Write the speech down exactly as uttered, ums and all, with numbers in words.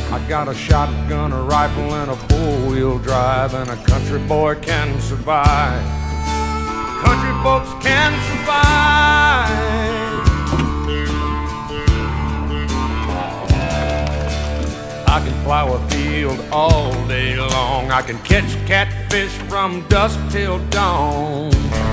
I got a shotgun, a rifle, and a four-wheel drive, and a country boy can survive. Country folks can survive. I can plow a field all day long. I can catch catfish from dusk till dawn.